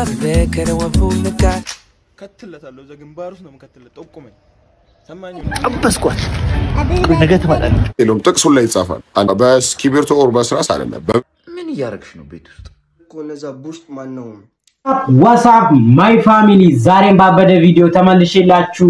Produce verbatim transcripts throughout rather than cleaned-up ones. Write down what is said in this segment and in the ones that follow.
beker wa funika katillataለሁ ዘግንባሩስ ነው መከተለ ጠቁመኝ ሰማኝ አበስኳት ነገ ተባላለች ሌሎም ጥቅሱ ላይ ይጻፋል በስኪብርቶ ኦር በስራስ አይደለም ምን ያረክሽ ነው ቤት ውስጥ ኮነዛ ቡስት ማን ነው ዋትስአፕ ማይ ፋሚሊ ዛሬም ባበደ ቪዲዮ ተመልሼላችሁ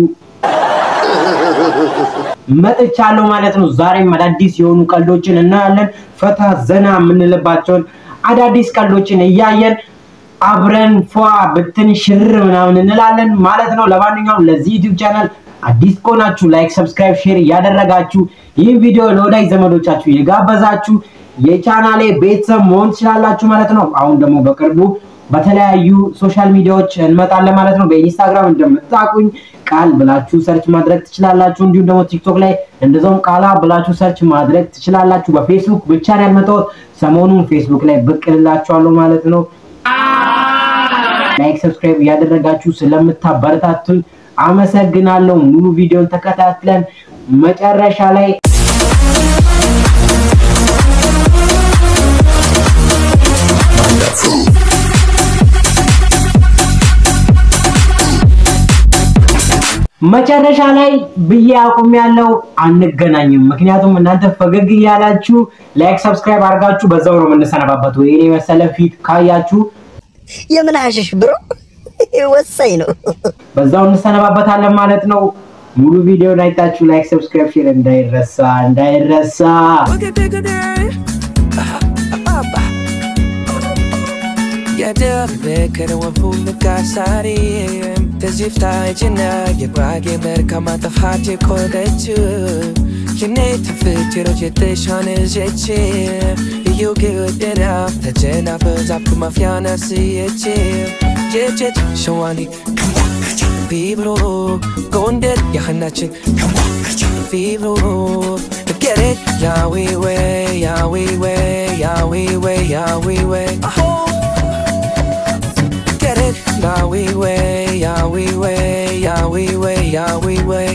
መጥቻለሁ ማለት ነው ዛሬም አዳዲስ የሆኑ ቀልዶችን እናያለን ፈታ ዘና ምንልባቸው አዳዲስ ቀልዶችን እያየን አብረን ፏ በትን ሽር ምናምን እንላለን ማለት ነው ለማንኛውም ለዚህ ዩቲዩብ ቻናል አዲስ ኮናችሁ ላይክ ሰብስክራይብ ሼር ያደረጋችሁ ይህን ቪዲዮ ለወዳጅ ዘመዶቻችሁ የጋበዛችሁ የቻናሌ ቤተሰብ መሆን ትችላላችሁ ማለት ነው አሁን ደግሞ በቅርቡ በተለያዩ ሶሻል ሚዲያዎች እንመጣለን ማለት ነው በኢንስታግራም እንደምታቁኝ ቃል ብላችሁ ሰርች ማድረግ ትችላላችሁ እንዲሁም ደግሞ ቲክቶክ ላይ እንደዛውም ቃላ ብላችሁ ሰርች ማድረግ ትችላላችሁ በፌስቡክ ብቻ ነው ያልመጣው ሰሞኑን ፌስቡክ ላይ ብቅልላችኋለሁ ማለት ነው ላይክ ሰብስክራይብ ያደረጋችሁ ስለምታበረታቱኝ አመሰግናለሁ ሙሉ ቪዲዮን ተከታትለን መጨረሻ ላይ መጨረሻ ላይ በያቁም ያለው አንገናኝም ምክንያቱም እናንተ ፈገግ ያላችሁ ላይክ ሰብስክራይብ አድርጋችሁ በዛው ነው የምንሰነባበተው የኔ መሰለ ፊት ካያችሁ የምን አሽሽ ብሮ ወሳኝ ነው በዛው እንሰነባበታለን ማለት ነው ሙሉ ቪዲዮ አይታችሁ ላይክ ሰብስክራይብ ሼር እንዳይረሳ እንዳይረሳ Ya der beker wa funika sari tezifta jina ye bage ber kama ta khati kodechu kine tfitiro jete shane jeche you get it up the jena buzz up to mafiana siete jeje shwani vibro gondet ya hanachin vibro get it ya we way ya we way ya we way ya we way ya we way ya we way ya we way ya we way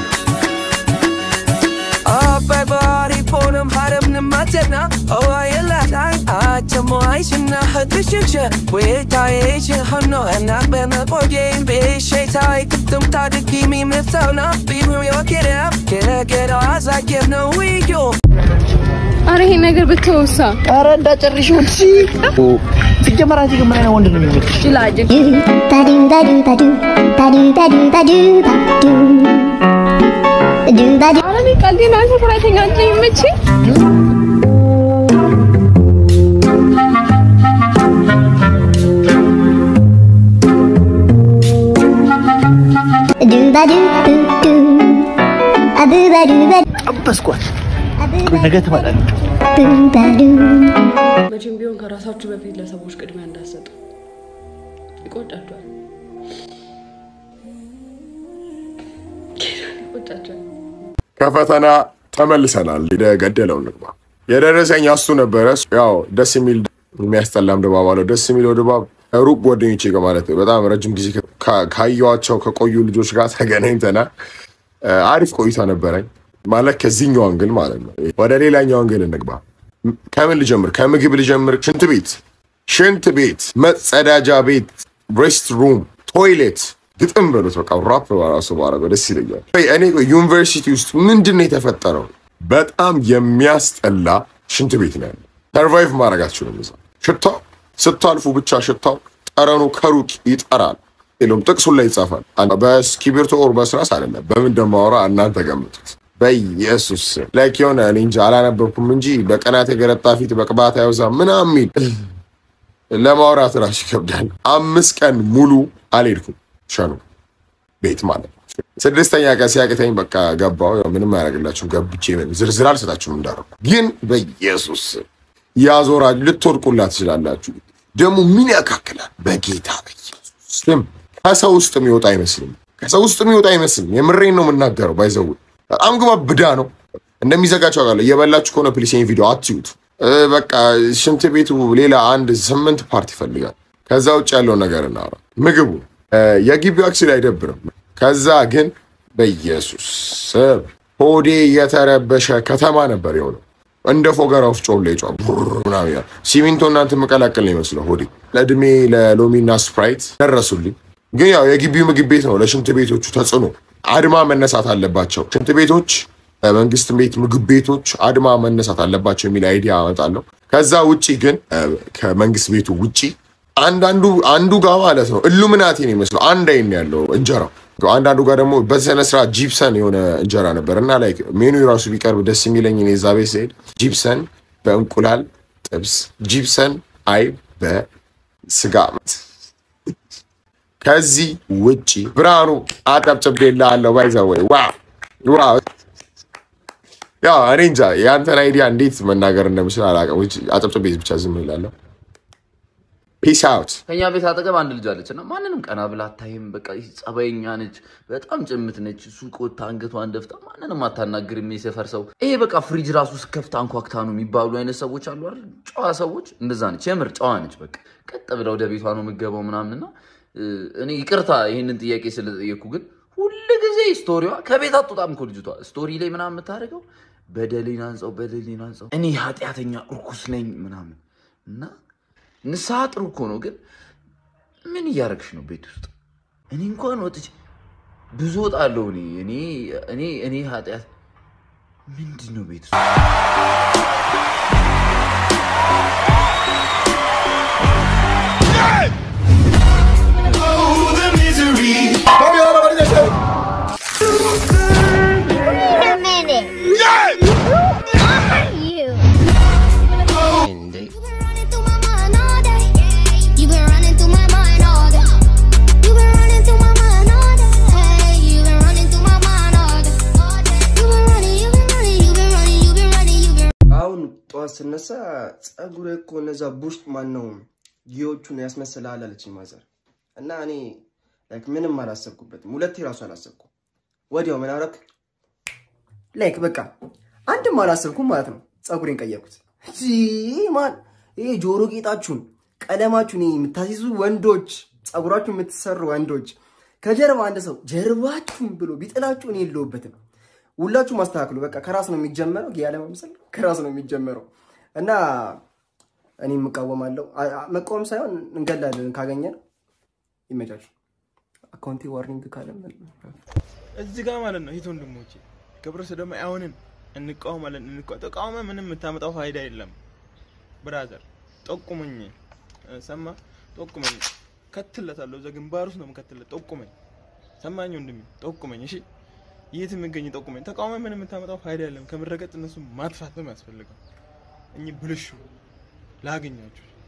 up everybody for them haram namatna oh I like I tamo I shna hadisha we tai hano and I been a boy game be shay tai tum ta de kimi me tona be we get up get get as I give no we go አረ ይሄ ነገር ብትወሳ አረ እንዳጨርሽው እሺ ሲጀመራቲ ግን ምን ወንድ ነው የሚመጣው ይላጅ ታዱ ታዱ ታዱ ታዱ ታዱ ታዱ ታዱ ታዱ አረ እኔ ቀልዴ ነው ሰፈራተኛ አንቺ ይመቺ ታዱ ታዱ ታዱ አቡ ባዱ ባዱ አበስኳት ነገ ተባላለች መቼም ቢሆን ከራሳችሁ በፊት ለሰዎች ቅድሚያ እንዳሰጡ ይቆጣጣል ይቆጣጣል ከፈተና ተመልሰናል ለገደለው ንግባ የደረሰኝ አሱ ነበረ ያው ደስ የሚል የሚያስተላም ድባብ አለው ደስ የሚለው ድባብ ሩቅ ጓደኞቼ ጋር ማለት በጣም ረጅም ጊዜ ካዩዋቸው ከቆዩ ልጆች ጋር ተገናኝተና አሪፍ ቆይታ ነበረኝ ማለት ከዚህኛው አንግል ማለት ነው ወደ ሌላኛው አንግል እንግባ ከምን ልጀምር ከምግብ ልጀምር ሽንት ቤት ሽንት ቤት መጸዳጃ ቤት ሬስት ሩም ቶይሌት ግጥም በሉት በቃ ራፕ ባራሱ ባረገ ደስ ይለኛል እኔ ዩኒቨርሲቲ ውስጥ ምንድነው የተፈጠረው በጣም የሚያስጠላ ሽንት ቤት ነው ያለው ሰርቫይቭ ማድረጋችሁ ነው ማለት ሽታው ስታልፉ ብቻ ሽታው ጠረኑ ከሩቅ ይጠራል ሌሎም ጥቅሱ ላይ ይጻፋል በስኪብርቶ ኦር በስራስ አይደለም በምን ደማወራ እናንተ ገምቱት በኢየሱስ ላይክ የሆነ እኔ እንጂ አላነበብኩም እንጂ በቀናት የገረጣ ፊት በቅባት ያውዛ ምናምን ለማውራት ራስ ይከብዳል አምስት ቀን ሙሉ አልሄድኩም ሸኑ ቤት ማለት ስድስተኛ ቀን ሲያቀተኝ በቃ ገባው ምንም ያረጋግላችሁ ገብቼ ምን ዝርዝር አልሰጣችሁም እንዳረኩ ግን በኢየሱስ ያዞራ ልትወርቁላት ይችላልላችሁ ደሙ ምን ያካክላል በጌታ በኢየሱስ ስም ከሰው ውስጥ የሚወጣ አይመስልም ከሰው ውስጥ የሚወጣ አይመስልም የምሬን ነው የምናገረው ባይዘው በጣም ግባ ብዳ ነው እንደሚዘጋቸው አለ የበላችሁ ከሆነ ፕሊስ ይሄን ቪዲዮ አትዩት በቃ ሽንት ቤቱ ሌላ አንድ ስምንት ፓርት ይፈልጋል ከዛ ውጭ ያለው ነገር እና ምግቡ የግቢው አክሲል አይደብርም ከዛ ግን በኢየሱስ ሆዴ የተረበሸ ከተማ ነበር የሆነው እንደ ፎገራ ወፍጮ ላይ ጫው ምናምን ያ ሲሚንቶ እናንተ መቀላቀል ነው ይመስለው ሆዴ ለድሜ ለሎሚና ስፕራይት ደረሱልኝ ግን ያው የግቢው ምግብ ቤት ነው ለሽንት ቤቶቹ ተጽኖ አድማ መነሳት አለባቸው ሽንት ቤቶች መንግስት ቤት ምግብ ቤቶች አድማ መነሳት አለባቸው የሚል አይዲያ አመጣለሁ ከዛ ውጪ ግን ከመንግስት ቤቱ ውጪ አንዳንዱ አንዱ ጋር ማለት ነው ኢሉሚናቲ ነው ይመስለው አንድ አይን ያለው እንጀራው አንዳንዱ ጋር ደግሞ በሰነ ስራ ጂፕሰን የሆነ እንጀራ ነበርና ላይክ ሜኑ ራሱ ቢቀርብ ደስ የሚለኝ እኔ ዛቤ ሰይድ ጂፕሰን በእንቁላል ጥብስ ጂፕሰን አይ በስጋ ከዚህ ውጪ ብራኑ አጠብጭቤልሃለሁ ባይዘው ወይ ዋው ዋው ያ አሬንጃ ያንተን አይዲያ እንዴት መናገር እንደምችል አላውቅም አጠብጭቤ ብቻ ዝም ይላለሁ Peace out. ከኛ ቤት አጠገብ አንድ ልጅ አለችና ማንንም ቀና ብላ አታይም በቃ ጸባይኛ ነች በጣም ጭምት ነች ሱቅ ወጣ አንገቷን ደፍታ ማንንም አታናግርም የሰፈር ሰው ይሄ በቃ ፍሪጅ ራሱ ስከፍታ አንኳክታ ነው የሚባሉ አይነት ሰዎች አሉ አይደል ጨዋ ሰዎች እንደዛ ነች የምር ጨዋ ነች በቃ ቀጥ ብላ ወደ ቤቷ ነው የምትገባው ምናምንና እኔ ይቅርታ ይሄንን ጥያቄ ስለጠየቅኩ ግን ሁሉ ጊዜ ስቶሪዋ ከቤት አጥጣም እኮ ልጅቷ ስቶሪ ላይ ምናምን የምታደርገው በደሌን አንጻው በደሌን አንጻው እኔ ኃጢያተኛ እርኩስ ነኝ ምናምን እና ንሳጥሩ እኮ ነው ግን ምን ያርክሽ ነው ቤት ውስጥ እኔ እንኳን ወጥቼ ብዙ ወጣለሁ እኔ እኔ እኔ እኔ ኃጢያት ምንድነው ቤት ውስጥ Oh the misery ስነሳ ጸጉሬ እኮ ነዛ ቡሽት ማን ነው ጊዮቹን ያስመስላል አለችኝ ማዘር እና እኔ ላይክ ምንም አላሰብኩበትም ሁለቴ ራሱ አላሰብኩም ወዲያው ምን አረክ ላይክ በቃ አንድም አላሰብኩም ማለት ነው ጸጉሬን ቀየርኩት እጂ ማን ይሄ ጆሮ ጌጣችሁን ቀለማችሁን የምታሲሱ ወንዶች ጸጉራችሁን የምትሰሩ ወንዶች ከጀርባ አንድ ሰው ጀርባችሁን ብሎ ቢጥላችሁ እኔ የለውበትም ሁላችሁ ማስተካከሉ በቃ ከራስ ነው የሚጀመረው ያለ መምሰል ከራስ ነው የሚጀመረው እና እኔ መቃወማለሁ መቃወም ሳይሆን እንገላለን ካገኘን ይመጫች አካውንቴ ዋርኒንግ ካለም እዚህ ጋር ማለት ነው ይቶን ደሞቼ ገብረ ሰደማ አይሆንም እንቃወማለን እንቃወማ ምንም የምታመጣው ፋይዳ የለም ብራዘር ጠቁመኝ ሰማ ጠቁመኝ ከተለታለሁ ዘግንባሩስ ነው መከተለ ጠቁመኝ ሰማኝ ወንድሜ ጠቁመኝ እሺ የት ምንገኝ ጠቁመኝ ተቃውሞ ምንም የምታመጣው ፋይዳ የለም ከምረገጥ እነሱ ማጥፋት ነው የሚያስፈልገው እኚ ብልሹ ላገኛችሁ